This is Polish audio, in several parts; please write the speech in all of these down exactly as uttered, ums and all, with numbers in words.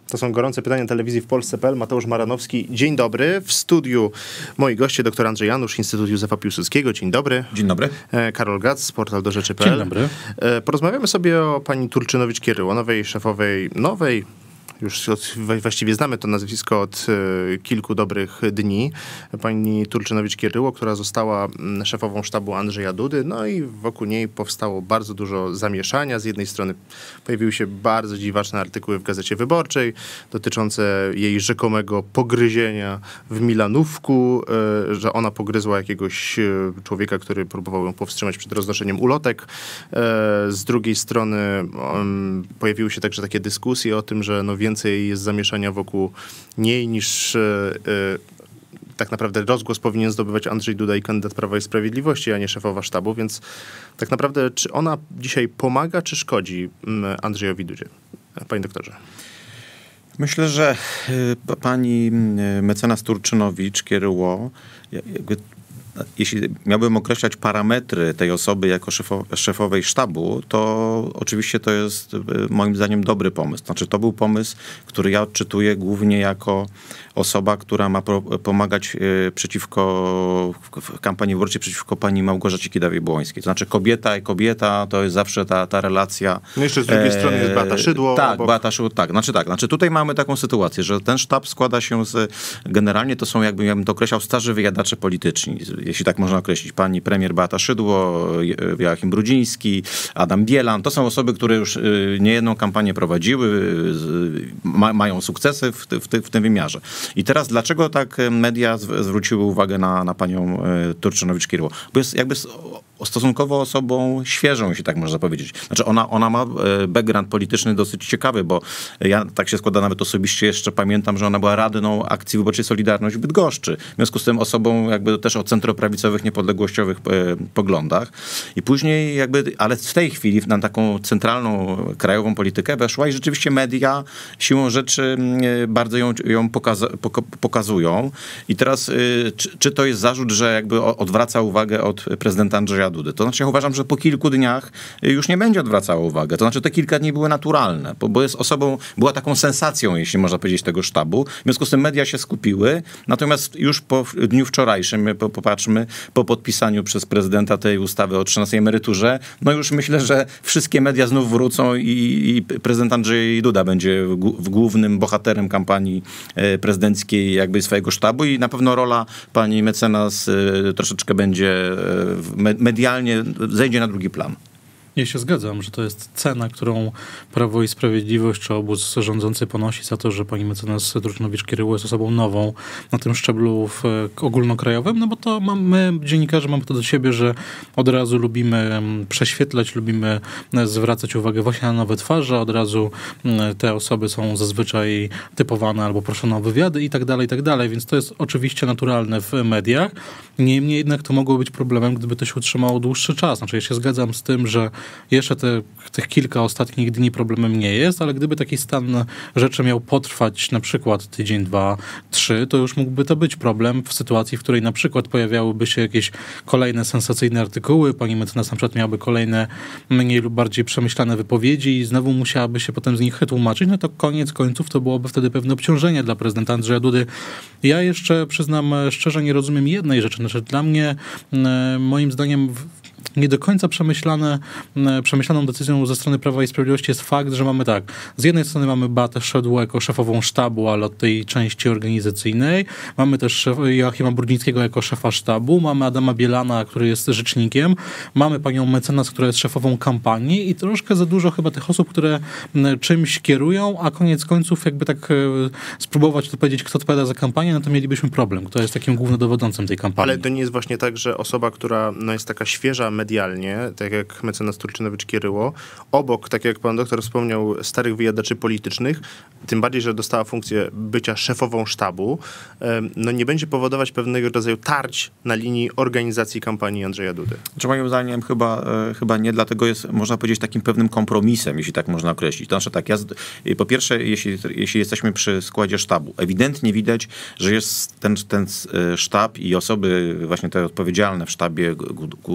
To są gorące pytania telewizji w Polsce kropka p l. Mateusz Maranowski. Dzień dobry. W studiu moi goście, dr Andrzej Janusz, Instytut Józefa Piłsudskiego. Dzień dobry. Dzień dobry. Karol Gac, portal do rzeczy kropka p l. Dzień dobry. Porozmawiamy sobie o pani Turczynowicz-Kieryło, nowej szefowej, nowej, już od, właściwie znamy to nazwisko od y, kilku dobrych dni. Pani Turczynowicz-Kieryło, która została szefową sztabu Andrzeja Dudy, no i wokół niej powstało bardzo dużo zamieszania. Z jednej strony pojawiły się bardzo dziwaczne artykuły w Gazecie Wyborczej dotyczące jej rzekomego pogryzienia w Milanówku, y, że ona pogryzła jakiegoś y, człowieka, który próbował ją powstrzymać przed roznoszeniem ulotek. Y, z drugiej strony y, pojawiły się także takie dyskusje o tym, że no więcej jest zamieszania wokół niej niż e, e, tak naprawdę rozgłos powinien zdobywać Andrzej Duda i kandydat Prawa i Sprawiedliwości, a nie szefowa sztabu, więc tak naprawdę czy ona dzisiaj pomaga, czy szkodzi Andrzejowi Dudzie? Panie doktorze. Myślę, że y, pani mecenas Turczynowicz-Kieryło jakby, jeśli miałbym określać parametry tej osoby jako szefo, szefowej sztabu, to oczywiście to jest moim zdaniem dobry pomysł. Znaczy to był pomysł, który ja odczytuję głównie jako osoba, która ma pro, pomagać y, przeciwko, w kampanii wyborczej przeciwko pani Małgorzacie Kidawie-Błońskiej. To znaczy kobieta i kobieta to jest zawsze ta, ta relacja. No jeszcze z drugiej e, strony jest Beata Szydło. Tak, obok. Beata Szydło, tak. Znaczy tak, znaczy tutaj mamy taką sytuację, że ten sztab składa się z, generalnie to są, jakby ja bym to określał, starzy wyjadacze polityczni, jeśli tak można określić. Pani premier Beata Szydło, Joachim Brudziński, Adam Bielan. To są osoby, które już niejedną kampanię prowadziły, ma, mają sukcesy w, w, w tym wymiarze. I teraz dlaczego tak media zwróciły uwagę na, na panią Turczynowicz-Kieryło? Bo jest jakby stosunkowo osobą świeżą, jeśli tak można powiedzieć. Znaczy ona, ona ma background polityczny dosyć ciekawy, bo ja tak się składa, nawet osobiście jeszcze pamiętam, że ona była radną akcji wyborczej Solidarność w Bydgoszczy. W związku z tym osobą jakby też o centroprawicowych, niepodległościowych poglądach. I później jakby, ale w tej chwili na taką centralną, krajową politykę weszła i rzeczywiście media siłą rzeczy bardzo ją, ją pokaza, pokazują. I teraz czy, czy to jest zarzut, że jakby odwraca uwagę od prezydenta Andrzeja Dudy? To znaczy ja uważam, że po kilku dniach już nie będzie odwracała uwagę. To znaczy te kilka dni były naturalne, bo, bo jest osobą, była taką sensacją, jeśli można powiedzieć, tego sztabu. W związku z tym media się skupiły, natomiast już po dniu wczorajszym, po, popatrzmy, po podpisaniu przez prezydenta tej ustawy o trzynastej emeryturze, no już myślę, że wszystkie media znów wrócą i, i prezydent Andrzej Duda będzie w, w głównym bohaterem kampanii prezydenckiej jakby swojego sztabu i na pewno rola pani mecenas troszeczkę będzie medialnie zejdzie na drugi plan. Ja się zgadzam, że to jest cena, którą Prawo i Sprawiedliwość czy obóz rządzący ponosi za to, że pani mecenas Turczynowicz-Kieryło jest osobą nową na tym szczeblu w, ogólnokrajowym, no bo to mam, my, dziennikarze, mamy to do siebie, że od razu lubimy prześwietlać, lubimy zwracać uwagę właśnie na nowe twarze, od razu te osoby są zazwyczaj typowane albo proszone o wywiady i tak dalej, i tak dalej, więc to jest oczywiście naturalne w mediach. Niemniej jednak to mogło być problemem, gdyby to się utrzymało dłuższy czas. Znaczy ja się zgadzam z tym, że jeszcze te, tych kilka ostatnich dni problemem nie jest, ale gdyby taki stan rzeczy miał potrwać na przykład tydzień, dwa, trzy, to już mógłby to być problem w sytuacji, w której na przykład pojawiałyby się jakieś kolejne sensacyjne artykuły, pani mecenas na przykład miałaby kolejne mniej lub bardziej przemyślane wypowiedzi i znowu musiałaby się potem z nich tłumaczyć, no to koniec końców to byłoby wtedy pewne obciążenie dla prezydenta Andrzeja Dudy. Ja jeszcze przyznam szczerze, nie rozumiem jednej rzeczy. Znaczy dla mnie, moim zdaniem nie do końca przemyślane, przemyślaną decyzją ze strony Prawa i Sprawiedliwości jest fakt, że mamy tak, z jednej strony mamy Beatę Szydło jako szefową sztabu, ale od tej części organizacyjnej, mamy też Joachima Brudzińskiego jako szefa sztabu, mamy Adama Bielana, który jest rzecznikiem, mamy panią mecenas, która jest szefową kampanii i troszkę za dużo chyba tych osób, które czymś kierują, a koniec końców jakby tak spróbować to powiedzieć, kto odpowiada za kampanię, no to mielibyśmy problem, kto jest takim głównodowodzącym tej kampanii. Ale to nie jest właśnie tak, że osoba, która no, jest taka świeża medialnie, tak jak mecenas Turczynowicz-Kieryło, obok, tak jak pan doktor wspomniał, starych wyjadaczy politycznych, tym bardziej, że dostała funkcję bycia szefową sztabu, no nie będzie powodować pewnego rodzaju tarć na linii organizacji kampanii Andrzeja Dudy. Znaczy, moim zdaniem chyba, chyba nie, dlatego jest, można powiedzieć, takim pewnym kompromisem, jeśli tak można określić. To znaczy tak, ja, po pierwsze, jeśli, jeśli jesteśmy przy składzie sztabu, ewidentnie widać, że jest ten, ten sztab i osoby właśnie te odpowiedzialne w sztabie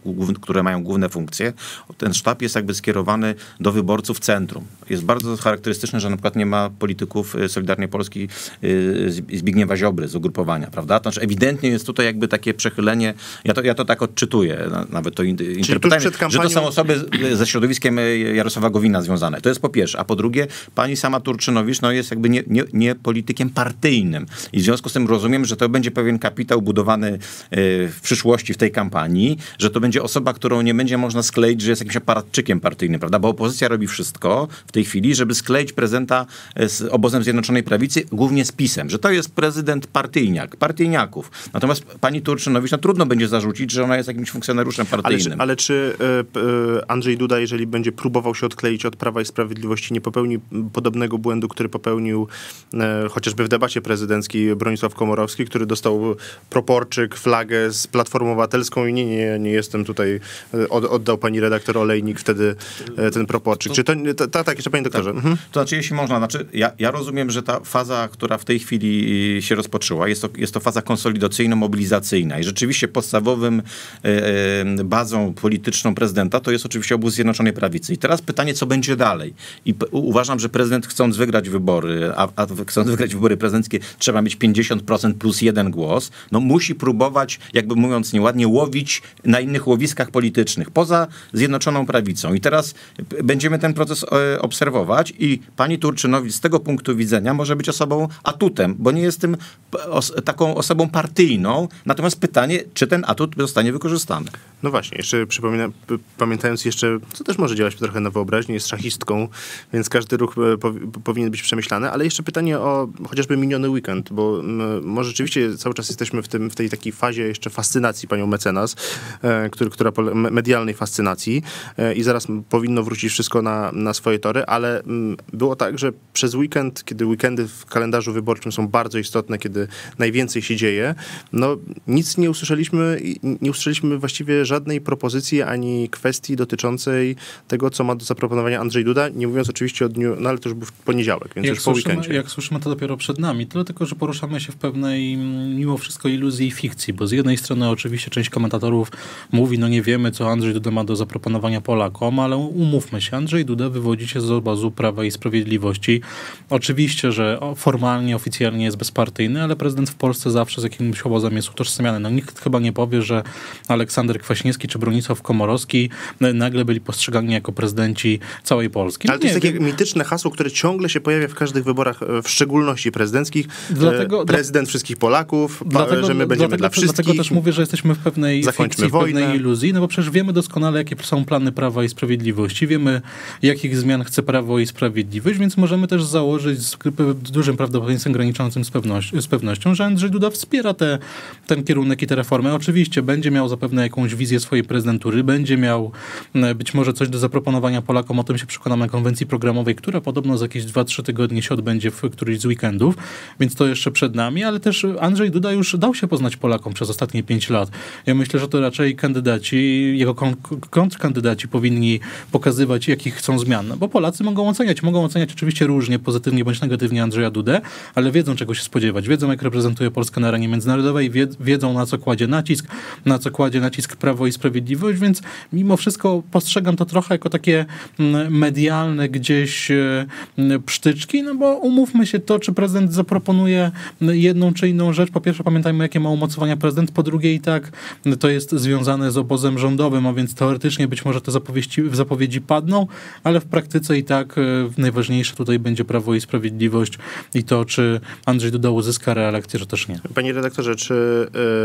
które mają główne funkcje. Ten sztab jest jakby skierowany do wyborców centrum. Jest bardzo charakterystyczne, że na przykład nie ma polityków Solidarnej Polski Zbigniewa Ziobry z ugrupowania, prawda? To znaczy ewidentnie jest tutaj jakby takie przechylenie, ja to, ja to tak odczytuję, nawet to interpretuję, kampanią... że to są osoby ze środowiskiem Jarosława Gowina związane. To jest po pierwsze. A po drugie, pani sama Turczynowicz no jest jakby nie, nie, nie politykiem partyjnym. I w związku z tym rozumiem, że to będzie pewien kapitał budowany w przyszłości w tej kampanii, że to będzie osoba, którą nie będzie można skleić, że jest jakimś aparatczykiem partyjnym, prawda? Bo opozycja robi wszystko w tej chwili, żeby skleić prezydenta z obozem Zjednoczonej Prawicy, głównie z PiS-em, że to jest prezydent partyjniak, partyjniaków. Natomiast pani Turczynowicz, no trudno będzie zarzucić, że ona jest jakimś funkcjonariuszem partyjnym. Ale czy, ale czy y, Andrzej Duda, jeżeli będzie próbował się odkleić od Prawa i Sprawiedliwości, nie popełni podobnego błędu, który popełnił y, chociażby w debacie prezydenckiej Bronisław Komorowski, który dostał proporczyk, flagę z Platformą Obywatelską i nie, nie, nie jestem tutaj, od, oddał pani redaktor Olejnik wtedy y, ten proporczyk. To, czy to, to, to tak, jeszcze panie doktorze. Tak. Mhm. To znaczy, jeśli można, znaczy ja, ja rozumiem, że ta faza, która w tej chwili się rozpoczęła, jest to, jest to faza konsolidacyjno-mobilizacyjna i rzeczywiście podstawowym y, bazą polityczną prezydenta to jest oczywiście obóz Zjednoczonej Prawicy. I teraz pytanie, co będzie dalej? I p- uważam, że prezydent chcąc wygrać wybory, a, a chcąc wygrać wybory prezydenckie trzeba mieć pięćdziesiąt procent plus jeden głos, no musi próbować, jakby mówiąc nieładnie, łowić na innych łowiskach politycznych, poza Zjednoczoną Prawicą. I teraz będziemy ten proces e, obserwować i pani Turczynowicz z tego punktu widzenia może być osobą atutem, bo nie jest tym os- taką osobą partyjną. Natomiast pytanie, czy ten atut zostanie wykorzystany? No właśnie, jeszcze przypominam, pamiętając jeszcze, co też może działać trochę na wyobraźnię, jest szachistką, więc każdy ruch po, powinien być przemyślany, ale jeszcze pytanie o chociażby miniony weekend, bo m, może rzeczywiście cały czas jesteśmy w, tym, w tej takiej fazie jeszcze fascynacji panią mecenas, e, który, która medialnej fascynacji e, i zaraz powinno wrócić wszystko na, na swoje tory, ale m, było tak, że przez weekend, kiedy weekendy w kalendarzu wyborczym są bardzo istotne, kiedy najwięcej się dzieje, no nic nie usłyszeliśmy, nie usłyszeliśmy właściwie żadnej propozycji ani kwestii dotyczącej tego, co ma do zaproponowania Andrzej Duda, nie mówiąc oczywiście o dniu, no ale to już był poniedziałek, więc jak już po słyszymy, weekendzie. Jak słyszymy, to dopiero przed nami, tyle tylko, że poruszamy się w pewnej mimo wszystko iluzji i fikcji, bo z jednej strony oczywiście część komentatorów mówi, no nie wiemy, co Andrzej Duda ma do zaproponowania Polakom, ale umówmy się, Andrzej Duda wywodzi się z obozu Prawa i Sprawiedliwości. Oczywiście, że formalnie, oficjalnie jest bezpartyjny, ale prezydent w Polsce zawsze z jakimś obozem jest utożsamiany. No nikt chyba nie powie, że Aleksander Kwaśniewski czy Bronisław Komorowski nagle byli postrzegani jako prezydenci całej Polski. No ale to jest nie, takie mityczne hasło, które ciągle się pojawia w każdych wyborach, w szczególności prezydenckich. Dlatego, Prezydent dla... wszystkich Polaków, dlatego, że my będziemy dlatego, dla wszystkich. Dlatego też mówię, że jesteśmy w pewnej fikcji, w pewnej iluzji, no bo przecież wiemy doskonale, jakie są plany Prawa i Sprawiedliwości. Wiemy, jakich zmian chce Prawo i Sprawiedliwość, więc możemy też założyć z dużym prawdopodobieństwem graniczącym z, pewność, z pewnością, że Andrzej Duda wspiera te, ten kierunek i te reformy. Oczywiście będzie miał zapewne jakąś wizję swojej prezydentury, będzie miał być może coś do zaproponowania Polakom, o tym się przekonamy na konwencji programowej, która podobno za jakieś dwa trzy tygodnie się odbędzie w którymś z weekendów, więc to jeszcze przed nami, ale też Andrzej Duda już dał się poznać Polakom przez ostatnie pięć lat. Ja myślę, że to raczej kandydaci, jego kontrkandydaci powinni pokazywać, jakich chcą zmian, no bo Polacy mogą oceniać, mogą oceniać oczywiście różnie, pozytywnie bądź negatywnie Andrzeja Dudę, ale wiedzą, czego się spodziewać, wiedzą, jak reprezentuje Polskę na arenie międzynarodowej, wiedzą, na co kładzie nacisk, na co kładzie nacisk Prawo i Sprawiedliwość, więc mimo wszystko postrzegam to trochę jako takie medialne gdzieś psztyczki, no bo umówmy się, to, czy prezydent zaproponuje jedną czy inną rzecz, po pierwsze pamiętajmy, jakie ma umocowania prezydent, po drugie i tak to jest związane z obozem rządowym, a więc teoretycznie być może te zapowiedzi, zapowiedzi padną, ale w praktyce i tak najważniejsze tutaj będzie Prawo i Sprawiedliwość i to, czy Andrzej Duda uzyska reelekcję, czy też nie. Panie redaktorze, czy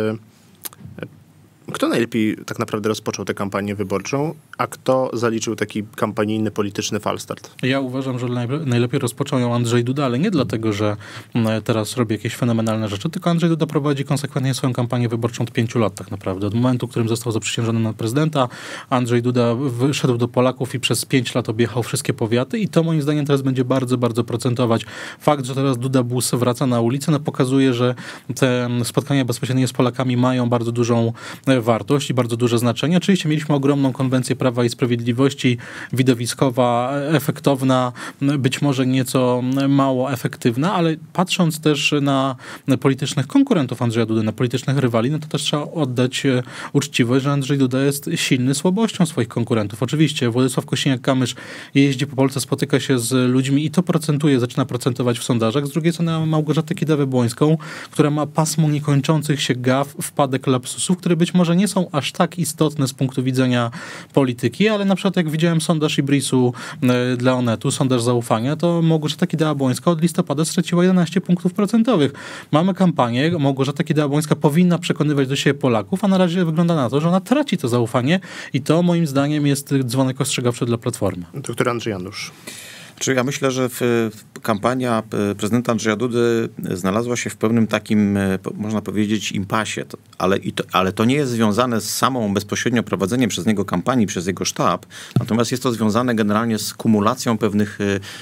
yy, kto najlepiej tak naprawdę rozpoczął tę kampanię wyborczą, a kto zaliczył taki kampanijny, polityczny falstart? Ja uważam, że najlepiej rozpoczął ją Andrzej Duda, ale nie dlatego, że teraz robi jakieś fenomenalne rzeczy, tylko Andrzej Duda prowadzi konsekwentnie swoją kampanię wyborczą od pięciu lat tak naprawdę. Od momentu, w którym został zaprzysiężony na prezydenta, Andrzej Duda wyszedł do Polaków i przez pięć lat objechał wszystkie powiaty i to moim zdaniem teraz będzie bardzo, bardzo procentować. Fakt, że teraz Duda Bus wraca na ulicę, no pokazuje, że te spotkania bezpośrednie z Polakami mają bardzo dużą wartość i bardzo duże znaczenie. Oczywiście mieliśmy ogromną konwencję Prawa i Sprawiedliwości, widowiskowa, efektowna, być może nieco mało efektywna, ale patrząc też na politycznych konkurentów Andrzeja Dudy, na politycznych rywali, no to też trzeba oddać uczciwość, że Andrzej Duda jest silny słabością swoich konkurentów. Oczywiście Władysław Kosiniak-Kamysz jeździ po Polsce, spotyka się z ludźmi i to procentuje, zaczyna procentować w sondażach. Z drugiej strony mamy Małgorzatę Kidawę-Błońską, która ma pasmo niekończących się gaf, wpadek, lapsusów, które być może nie są aż tak istotne z punktu widzenia polityki, ale na przykład jak widziałem sondaż Ibrisu dla Onetu, sondaż zaufania, to Małgorzata Kidawa-Błońska od listopada straciła jedenaście punktów procentowych. Mamy kampanię, Małgorzata Kidawa-Błońska powinna przekonywać do siebie Polaków, a na razie wygląda na to, że ona traci to zaufanie i to moim zdaniem jest dzwonek ostrzegawczy dla Platformy. Doktor Andrzej Janusz. Czyli ja myślę, że w, w kampania prezydenta Andrzeja Dudy znalazła się w pewnym takim, można powiedzieć, impasie, to, ale, i to, ale to nie jest związane z samą bezpośrednio prowadzeniem przez niego kampanii, przez jego sztab, natomiast jest to związane generalnie z kumulacją pewnych,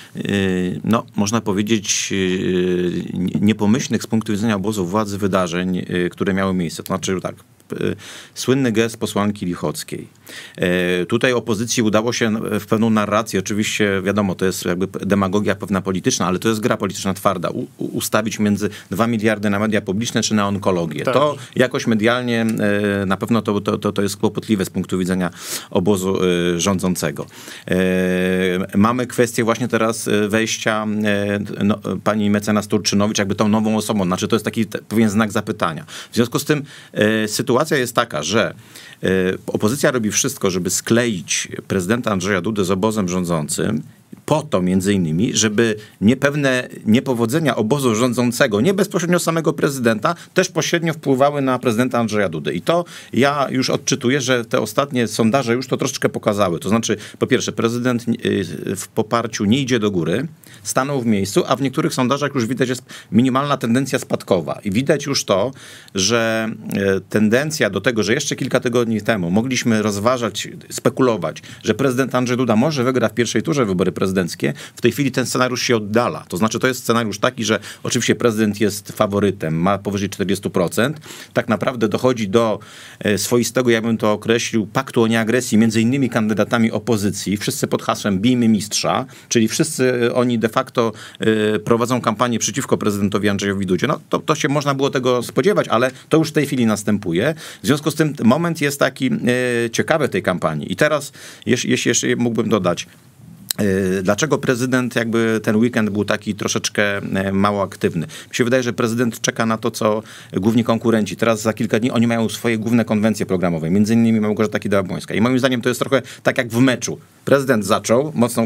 no można powiedzieć, niepomyślnych z punktu widzenia obozu władzy wydarzeń, które miały miejsce. To znaczy tak, słynny gest posłanki Lichockiej. E, tutaj opozycji udało się w pewną narrację, oczywiście wiadomo, to jest jakby demagogia pewna polityczna, ale to jest gra polityczna twarda, u, ustawić między dwa miliardy na media publiczne czy na onkologię. Tak. To jakoś medialnie e, na pewno to, to, to, to jest kłopotliwe z punktu widzenia obozu e, rządzącego. E, mamy kwestię właśnie teraz wejścia e, no, pani mecenas Turczynowicz jakby tą nową osobą, znaczy to jest taki pewien znak zapytania. W związku z tym e, sytuacja Sytuacja jest taka, że y, opozycja robi wszystko, żeby skleić prezydenta Andrzeja Dudę z obozem rządzącym, po to między innymi, żeby niepewne niepowodzenia obozu rządzącego, nie bezpośrednio samego prezydenta, też pośrednio wpływały na prezydenta Andrzeja Dudę. I to ja już odczytuję, że te ostatnie sondaże już to troszeczkę pokazały. To znaczy, po pierwsze, prezydent w poparciu nie idzie do góry, stanął w miejscu, a w niektórych sondażach już widać jest minimalna tendencja spadkowa. I widać już to, że tendencja do tego, że jeszcze kilka tygodni temu mogliśmy rozważać, spekulować, że prezydent Andrzej Duda może wygra w pierwszej turze wybory prezydenckie, w tej chwili ten scenariusz się oddala. To znaczy to jest scenariusz taki, że oczywiście prezydent jest faworytem, ma powyżej czterdzieści procent. Tak naprawdę dochodzi do swoistego, ja bym to określił, paktu o nieagresji między innymi kandydatami opozycji. Wszyscy pod hasłem bijmy mistrza, czyli wszyscy oni de facto prowadzą kampanię przeciwko prezydentowi Andrzejowi Dudzie. No to, to się można było tego spodziewać, ale to już w tej chwili następuje. W związku z tym moment jest taki ciekawy tej kampanii. I teraz, jeśli jeszcze mógłbym dodać, dlaczego prezydent jakby ten weekend był taki troszeczkę mało aktywny? Mi się wydaje, że prezydent czeka na to, co główni konkurenci. Teraz za kilka dni oni mają swoje główne konwencje programowe, między innymi Małgorzata Kidawa-Błońska. I moim zdaniem to jest trochę tak jak w meczu. Prezydent zaczął mocną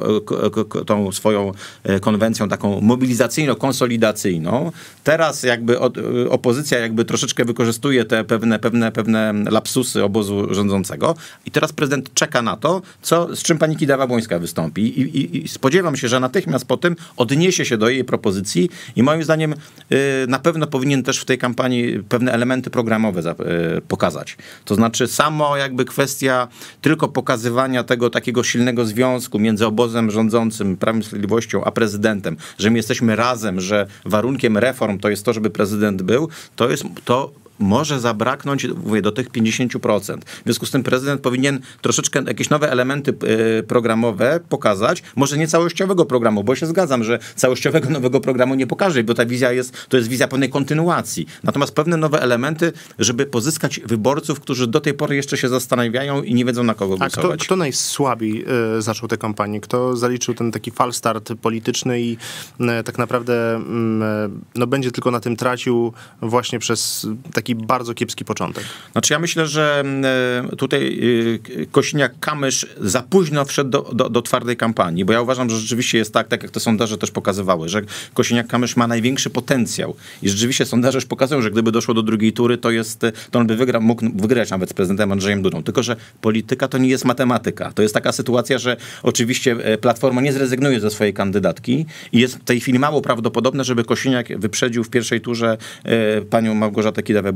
tą swoją konwencją taką mobilizacyjno-konsolidacyjną. Teraz jakby opozycja jakby troszeczkę wykorzystuje te pewne, pewne, pewne lapsusy obozu rządzącego. I teraz prezydent czeka na to, co, z czym pani Kidawa-Błońska wystąpi. I, i, I spodziewam się, że natychmiast po tym odniesie się do jej propozycji i moim zdaniem y, na pewno powinien też w tej kampanii pewne elementy programowe za, y, pokazać. To znaczy samo jakby kwestia tylko pokazywania tego takiego silnego związku między obozem rządzącym, Prawem i Sprawiedliwością, a prezydentem, że my jesteśmy razem, że warunkiem reform to jest to, żeby prezydent był, to jest to może zabraknąć, mówię, do tych pięćdziesięciu procent. W związku z tym prezydent powinien troszeczkę jakieś nowe elementy y, programowe pokazać, może nie całościowego programu, bo się zgadzam, że całościowego nowego programu nie pokaże, bo ta wizja jest, to jest wizja pewnej kontynuacji. Natomiast pewne nowe elementy, żeby pozyskać wyborców, którzy do tej pory jeszcze się zastanawiają i nie wiedzą, na kogo głosować. A kto, kto najsłabiej y, zaczął tę kampanię? Kto zaliczył ten taki falstart polityczny i y, tak naprawdę y, no, będzie tylko na tym tracił właśnie przez taki bardzo kiepski początek? Znaczy ja myślę, że tutaj Kosiniak-Kamysz za późno wszedł do, do, do twardej kampanii, bo ja uważam, że rzeczywiście jest tak, tak jak te sondaże też pokazywały, że Kosiniak-Kamysz ma największy potencjał i rzeczywiście sondaże już pokazują, że gdyby doszło do drugiej tury, to jest, to on by wygra, mógł wygrać nawet z prezydentem Andrzejem Dudą. Tylko że polityka to nie jest matematyka. To jest taka sytuacja, że oczywiście Platforma nie zrezygnuje ze swojej kandydatki i jest w tej chwili mało prawdopodobne, żeby Kosiniak wyprzedził w pierwszej turze panią Małgorzatę Kidawę-Błońską.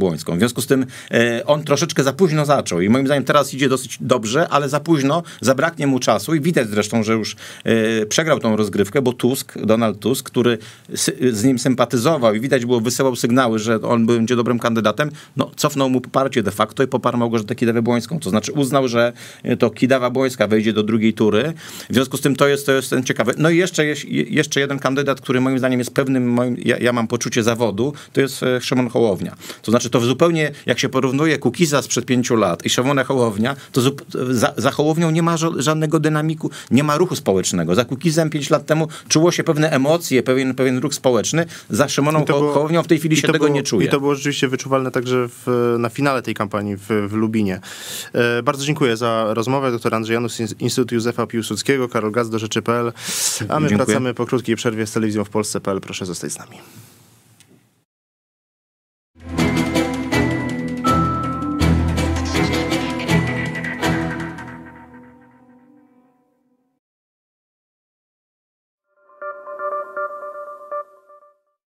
Błońską. W związku z tym e, on troszeczkę za późno zaczął i moim zdaniem teraz idzie dosyć dobrze, ale za późno, zabraknie mu czasu i widać zresztą, że już e, przegrał tą rozgrywkę, bo Tusk, Donald Tusk, który sy, z nim sympatyzował i widać było, wysyłał sygnały, że on będzie dobrym kandydatem, no cofnął mu poparcie de facto i poparł Małgorzatę Kidawę-Błońską. To znaczy uznał, że to Kidawa-Błońska wejdzie do drugiej tury. W związku z tym to jest, to jest ten ciekawy. No i jeszcze, jeszcze jeden kandydat, który moim zdaniem jest pewnym, moim, ja, ja mam poczucie zawodu, to jest Szymon Hołownia. To znaczy to zupełnie, jak się porównuje Kukiza sprzed pięciu lat i Szymona Hołownia, to za, za Hołownią nie ma żadnego dynamiku, nie ma ruchu społecznego. Za Kukizem pięć lat temu czuło się pewne emocje, pewien, pewien ruch społeczny. Za Szymoną było, Hołownią w tej chwili się tego było, nie czuje. I to było rzeczywiście wyczuwalne także w, na finale tej kampanii w, w Lubinie. E, bardzo dziękuję za rozmowę. Doktor Andrzej Janus, Instytut Józefa Piłsudskiego, Karol Gaz do rzeczy kropka pe el. A my Dziękuję. wracamy po krótkiej przerwie z telewizją w Polsce kropka pe el. Proszę zostać z nami.